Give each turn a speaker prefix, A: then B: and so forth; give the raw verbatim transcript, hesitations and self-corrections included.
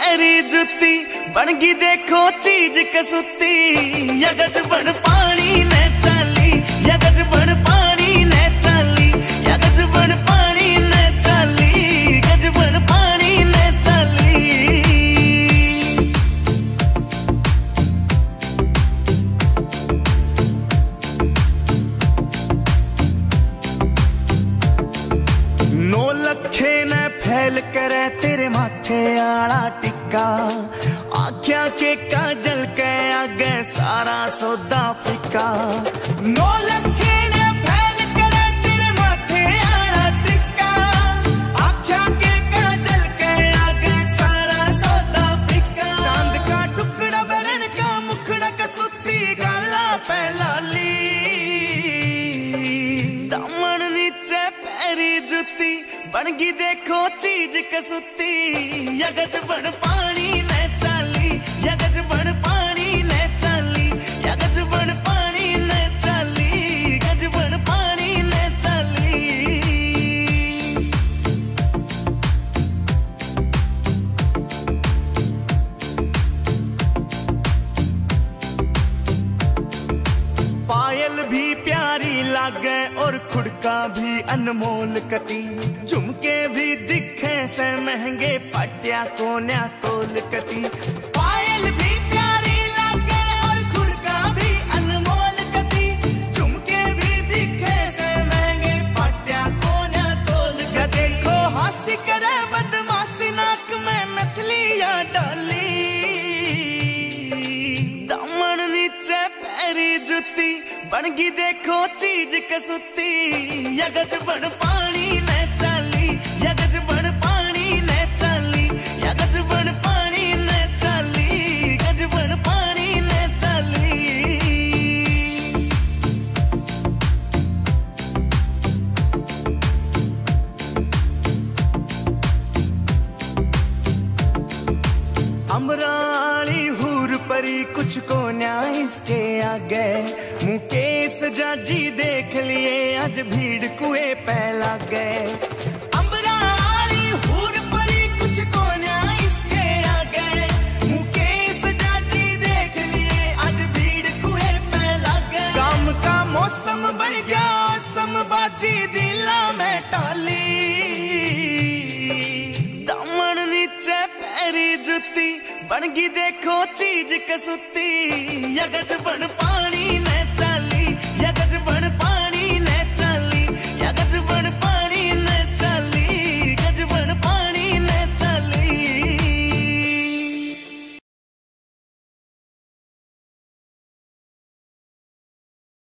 A: पैरी जुती बनगी देखो चीज कसुती। यगज बन पानी ने चाली, यगज बन पानी ने चाली, यगज बन पानी ने चाली, गज बन पानी ने चाली। नौ लखे ने फैल करे तेरे माथे आला टिक्का। आख्या के काजल के आगे सारा सौदा फिका। नौ लखे ने फैल करे तेरे माथे आला टिक्का। आख्या के काजल के आगे सारा सौदा फिका। चांद का टुकड़ा बरन का मुखड़ा कसुती गाला पहलाली। दामन नीचे पैरी जुती बनगी देखो चीज कसुती। यगज बन पानी ने चाली, यगज बन पानी ने चाली, यगज बन पानी ने चाली, गज बन पानी ने चाली। पायल भी प्यारी लागे और खुड़का भी अनमोल कती। झुमके भी दिखे से महंगे पटिया कोन्या तोल कती। पायल भी प्यारी लागे और खुड़का भी अनमोल कती। झुमके भी दिखे से महंगे पटिया कोन्या तोल कती। देखो हंसी करे बदमाशी नाक में नथलिया डाली। दामन नीचे पैरी जुती बनगी देखो चीज कसुती। यगज बन पानी ने चाली, यगज बन पानी ने चाली, यगज बन पानी ने चाली, गज बन पानी ने चाली। अमराली हूर परी कुछ को न्याय इसके आगे। मुकेश जाजी देख लिए आज भीड़ कुए पहला गए। अमराली हूर परी कुछ को न्याय इसके आगे। मुकेश जाजी देख लिए आज भीड़ कुए पहला गए। काम का मौसम बन गया समबाजी दिला में टाली। दामन नीचे पैरी जुती बनगी देखो चीज कसुती। यगज बन पानी